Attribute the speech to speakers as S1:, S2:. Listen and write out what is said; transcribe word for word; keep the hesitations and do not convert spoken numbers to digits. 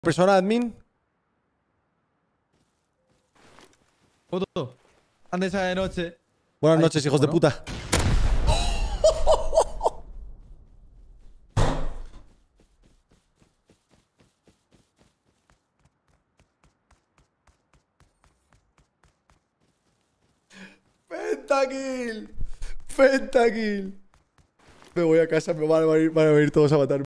S1: Persona admin.
S2: Puto. Antes de noche.
S1: Buenas
S2: Ahí
S1: noches,
S2: te
S1: hijos de
S2: pongo, ¿no?
S1: puta. Pentakill. Pentakill. Me voy a casa, me van a venir, van a venir todos a matarme.